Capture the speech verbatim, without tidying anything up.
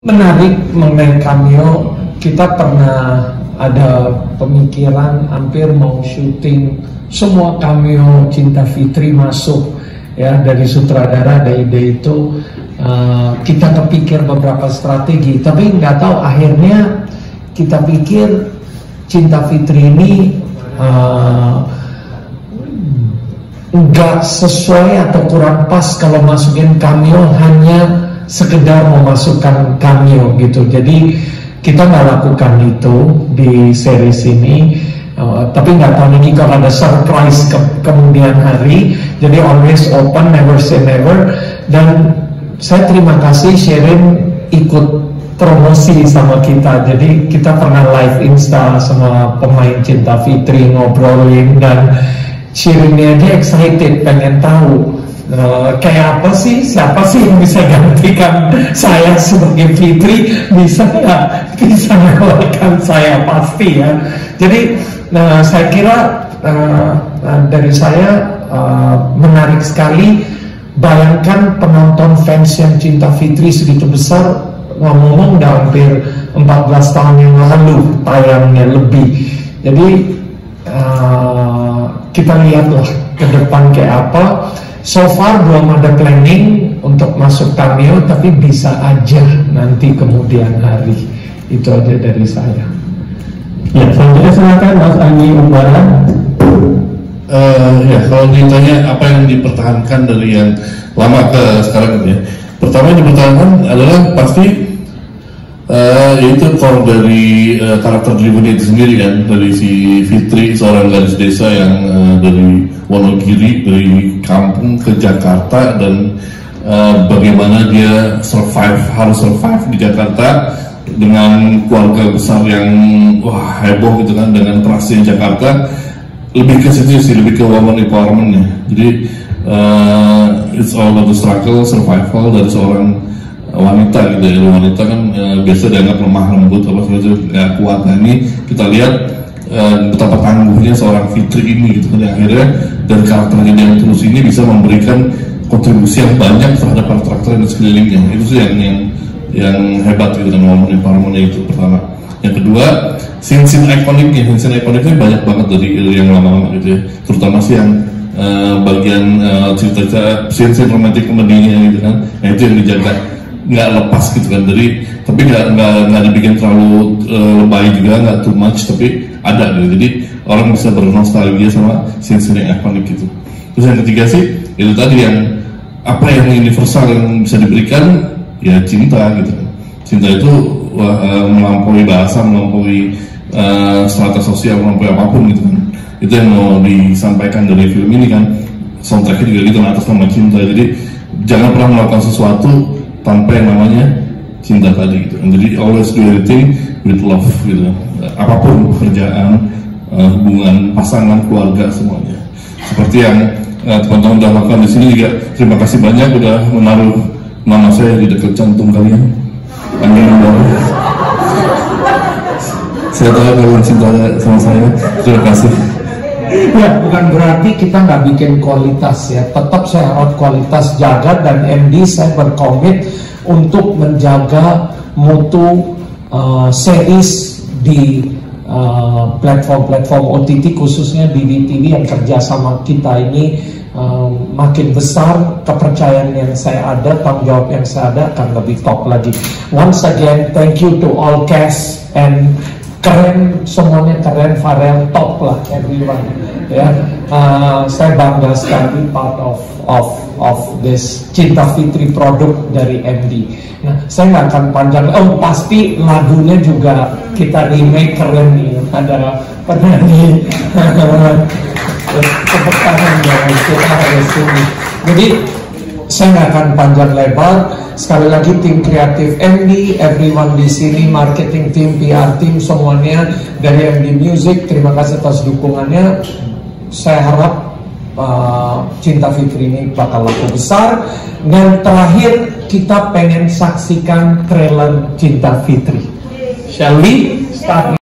Menarik mengenai cameo, kita pernah ada pemikiran hampir mau syuting semua cameo Cinta Fitri masuk ya, dari sutradara ada ide itu. Uh, kita kepikir beberapa strategi, tapi nggak tahu akhirnya kita pikir Cinta Fitri ini uh, nggak sesuai atau kurang pas kalau masukin cameo hanya sekedar memasukkan cameo gitu. Jadi kita nggak lakukan itu di series ini, uh, tapi nggak tahu lagi kalau ada surprise ke kemudian hari. Jadi always open, never say never. Dan saya terima kasih Sherin ikut promosi sama kita. Jadi kita pernah live Insta sama pemain Cinta Fitri ngobrolin, dan Sherinnya dia excited pengen tahu Uh, kayak apa sih, siapa sih yang bisa gantikan saya sebagai Fitri, bisa nggak, bisa mengalahkan saya, pasti ya. Jadi nah, saya kira uh, uh, dari saya uh, menarik sekali. Bayangkan penonton fans yang Cinta Fitri segitu besar, ngomong-ngomong udah hampir empat belas tahun yang lalu tayangnya lebih. Jadi uh, kita lihatlah ke depan kayak apa. So far belum ada planning untuk masuk cameo, tapi bisa aja nanti kemudian hari. Itu aja dari saya. Ya, selanjutnya silakan Mas Anggi Umbara. Uh, ya, kalau ditanya apa yang dipertahankan dari yang lama ke sekarang ya, pertama yang dipertahankan adalah pasti uh, yaitu core dari uh, karakter driven itu sendiri kan, dari si Fitri, seorang gadis desa yang uh, dari Wonogiri, dari kampung ke Jakarta, dan uh, bagaimana dia survive, harus survive di Jakarta dengan keluarga besar yang wah heboh gitu kan, dengan terasnya Jakarta. Lebih ke situ sih, lebih ke woman empowerment-nya. Jadi uh, it's all about the struggle, survival dari seorang wanita gitu ya. Wanita kan uh, biasa dianggap lemah, lembut, apa segala nggak kuat. Nah ini kita lihat uh, betapa tangguhnya seorang Fitri ini gitu kan, yang akhirnya dari karakternya yang terus ini bisa memberikan kontribusi yang banyak terhadap karakter yang di sekelilingnya. Itu sih yang yang, yang hebat gitu kan, woman empowerment-nya itu pertama. Yang kedua, scene-scene ikoniknya, scene ikoniknya banyak banget dari yang lama-lama gitu ya. Terutama sih yang uh, bagian uh, cerita-cerita scene-scene romantic komedinya gitu kan. Nah itu yang dijaga, nggak lepas gitu kan. Dari tapi nggak nggak nggak dibikin terlalu uh, lebay juga, nggak too much, tapi ada gitu. Jadi orang bisa bernostalgia sama scene-scene yang ikonik gitu. Terus yang ketiga sih itu tadi yang apa yang universal yang bisa diberikan, ya cinta gitu kan. Cinta itu wah, uh, melampaui bahasa, melampaui uh, strata sosial, melampaui apapun gitu kan. Itu yang mau disampaikan dari film ini kan. Soundtracknya juga gitu, atas nama cinta. Jadi jangan pernah melakukan sesuatu tanpa yang namanya cinta tadi gitu. Jadi always do everything with love gitu. Apapun pekerjaan, uh, hubungan, pasangan, keluarga, semuanya. Seperti yang uh, teman-teman sudah lakukan di sini juga. Terima kasih banyak udah menaruh nama saya di dekat jantung kalian. Anggi Umbara. Saya tahu kalian cinta sama saya. Terima kasih. Ya, bukan berarti kita nggak bikin kualitas ya. Tetap saya harus kualitas jaga, dan M D saya berkomit untuk menjaga mutu uh, series di platform-platform uh, O T T, khususnya D D T V yang kerja sama kita ini. Um, makin besar kepercayaan yang saya ada, tanggung jawab yang saya ada akan lebih top lagi. Once again, thank you to all cast, and keren semuanya, keren, Farel top lah everyone ya. Uh, saya bangga sekali part of of of this Cinta Fitri produk dari M D. Nah, saya nggak akan panjang. Oh, pasti lagunya juga kita remake, keren nih, ada penyanyi tepuk tangan ya, kita harus ini. Jadi saya nggak akan panjang lebar. Sekali lagi tim kreatif M D, everyone di sini, marketing team, P R team, semuanya dari M D Music, terima kasih atas dukungannya. Saya harap uh, Cinta Fitri ini bakal laku besar. Dan terakhir, kita pengen saksikan trailer Cinta Fitri. Shall we start?